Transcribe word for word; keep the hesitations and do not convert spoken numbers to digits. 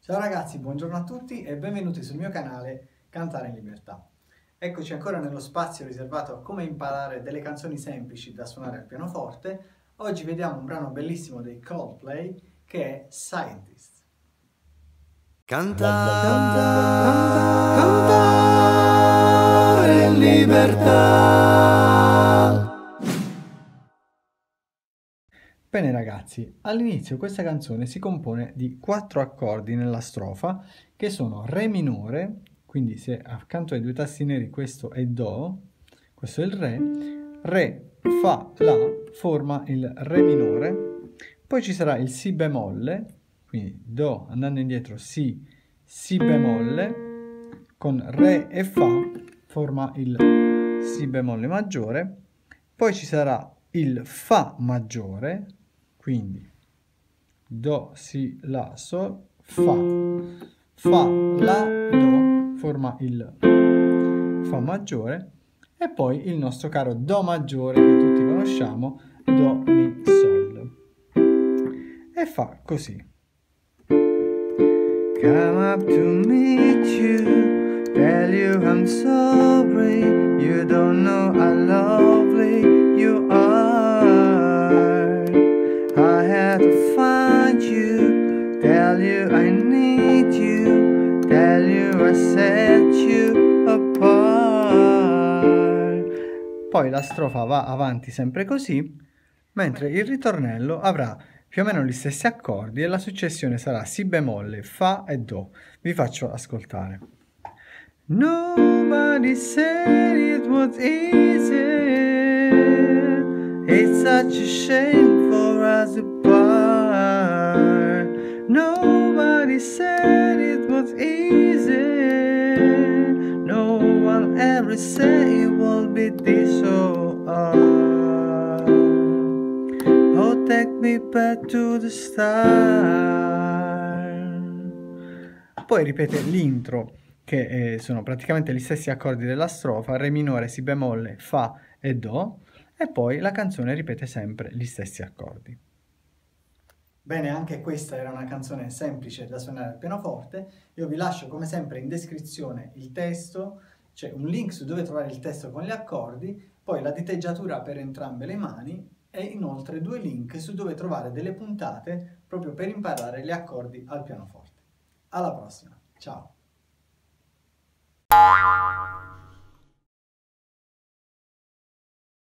Ciao ragazzi, buongiorno a tutti e benvenuti sul mio canale Cantare in Libertà. Eccoci ancora nello spazio riservato a come imparare delle canzoni semplici da suonare al pianoforte. Oggi vediamo un brano bellissimo dei Coldplay che è Scientist. Cantare, cantare in libertà. Bene ragazzi, all'inizio questa canzone si compone di quattro accordi nella strofa che sono Re minore, quindi se accanto ai due tasti neri questo è Do, questo è il Re, Re, Fa, La forma il Re minore, poi ci sarà il Si bemolle, quindi Do andando indietro Si, Si bemolle, con Re e Fa forma il Si bemolle maggiore, poi ci sarà il Fa maggiore, quindi Do, Si, La, Sol, Fa, Fa, La, Do, forma il Fa maggiore, e poi il nostro caro Do maggiore che tutti conosciamo, Do, Mi, Sol, e fa così. Come up to meet you, tell you I'm sorry, you don't know how lovely you are. I had to find you, tell you I need you, tell you I set you apart. Poi la strofa va avanti sempre così, mentre il ritornello avrà più o meno gli stessi accordi e la successione sarà Si bemolle, Fa e Do. Vi faccio ascoltare. Nobody said it was easy, it's such a shame for us to part. Nobody said it was easy, no one ever said it would be this so hard. Oh, take me back to the start. Poi ripete l'intro, che eh, sono praticamente gli stessi accordi della strofa, Re minore, Si bemolle, Fa e Do, e poi la canzone ripete sempre gli stessi accordi. Bene, anche questa era una canzone semplice da suonare al pianoforte. Io vi lascio come sempre in descrizione il testo, c'è un link su dove trovare il testo con gli accordi, poi la diteggiatura per entrambe le mani e inoltre due link su dove trovare delle puntate proprio per imparare gli accordi al pianoforte. Alla prossima, ciao!